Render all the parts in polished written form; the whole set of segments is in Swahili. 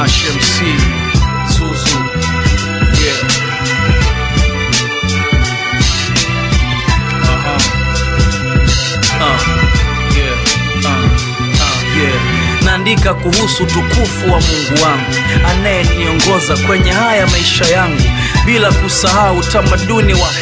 Nash MC Zuzu, yeah. Naandika kuhusu tukufu wa Mungu wangu anayeniongoza kwenye haya maisha yangu, bila kusahau utamaduni wa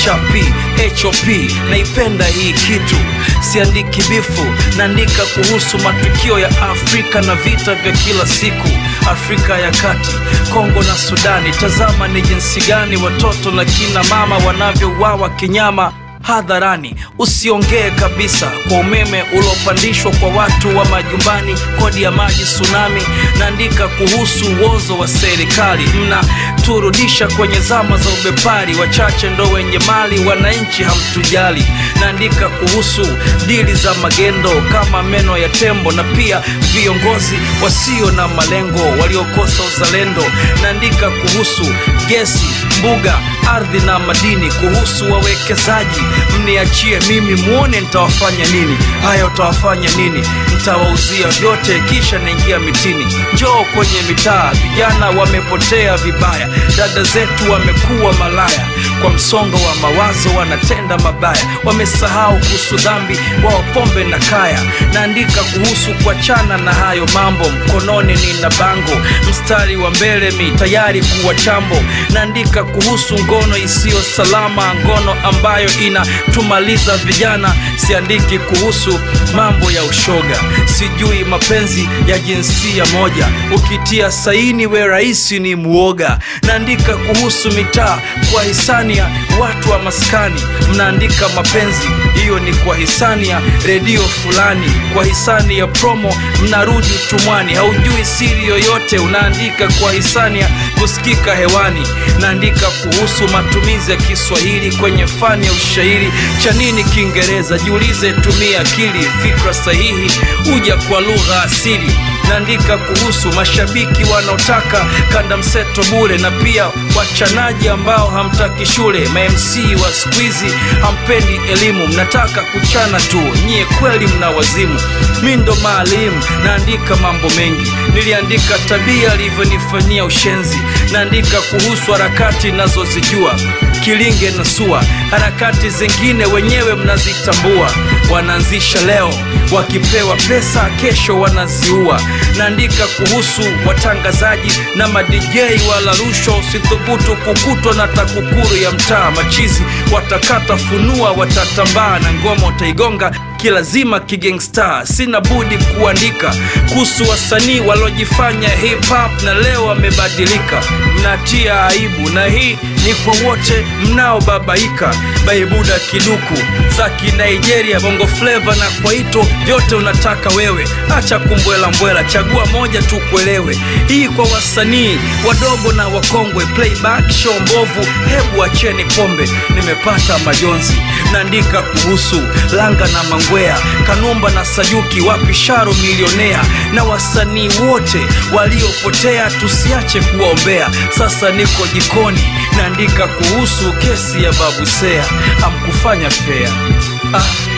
HOP. Naipenda hii kitu, siandiki bifu, naandika kuhusu matukio ya Afrika na vita vya kila siku. Afrika ya Kati, Kongo na Sudani, tazama ni jinsi gani watoto na kina mama wanavyouawa kinyama hadharani. Usiongee kabisa kwa umeme uliopandishwa kwa watu wa majumbani, kodi ya maji, tsunami. Naandika kuhusu uozo wa serikali, mnaturudisha kwenye zama za ubepari, wachache ndo wenye mali, wananchi hamtujali. Naandika kuhusu dili za magendo kama meno ya tembo, na pia viongozi wasio na malengo waliokosa uzalendo. Naandika kuhusu gesi, mbuga, ardhi na madini, kuhusu wawekezaji. Mniachie mimi muone nitawafanya nini. Haya, utawafanya nini? Nitawauzia vyote kisha naingia mitini. Njoo kwenye mitaa, vijana wamepotea vibaya, dada zetu wamekuwa malaya, kwa msongo wa mawazo wanatenda mabaya, wamesahau kuhusu dhambi, wao pombe na kaya. Naandika kuhusu kuachana na hayo mambo, mkononi nina bango, mstari wa mbele mi tayari kuwa chambo. Naandika kuhusu ngono isiyo salama, ngono ambayo inatumaliza vijana. Siandiki kuhusu mambo ya ushoga, sijui mapenzi ya jinsia moja, ukitia saini we raisi ni muoga. Naandika kuhusu mitaa kwa hisani ya watu wa maskani, mnaandika mapenzi, hiyo ni kwa hisani ya redio fulani, kwa hisani ya promo mnarudi utumwani. Haujui siri yoyote, unaandika kwa hisani ya kusikika hewani. Naandika kuhusu matumizi ya Kiswahili kwenye fani ya ushairi, cha nini Kiingereza? Jiulize, tumia akili, fikra sahihi uja kwa lugha asili. Naandika kuhusu mashabiki wanaotaka kanda mseto bure, na pia wachanaji ambao hamtaki shule. Ma-MC wa squeezy hampendi elimu, mnataka kuchana tu, nyie kweli mna wazimu. Mimi ndo maalimu, naandika mambo mengi, niliandika tabia alivyonifanyia ushenzi. Naandika kuhusu harakati nazozijua, Kilinge na SUA, harakati zingine wenyewe mnazitambua. Wanaanzisha leo, wakipewa pesa kesho wanaziua. Naandika kuhusu watangazaji na ma-DJ wala rushwa, usithubutu kukutwa na TAKUKURU ya mtaa. Machizi watakata funua, watatambaa na ngoma utaigonga kilazima kigangsta. Sina budi kuandika kuhusu wasanii walojifanya hip hop na leo wamebadilika. Mnatia aibu, na hii ni kwa wote mnaobabaika. Baibuda Kiduku, Zaki Nigeria, Bongo Flavor na Kwaito, vyote unataka wewe. Acha kumbwela mbwela, chagua moja tu kuelewe. Hii kwa wasanii wadogo na wakongwe, playback show mbovu, hebu acheni pombe, nimepata majonzi. Naandika kuhusu Langa na Mangwea, Kanumba na Sayuki, wapi Sharo milionea, na wasanii wote waliopotea, tusiache kuwaombea. Sasa niko jikoni, naandika kuhusu kesi ya Babu Seya, hamkufanya fair.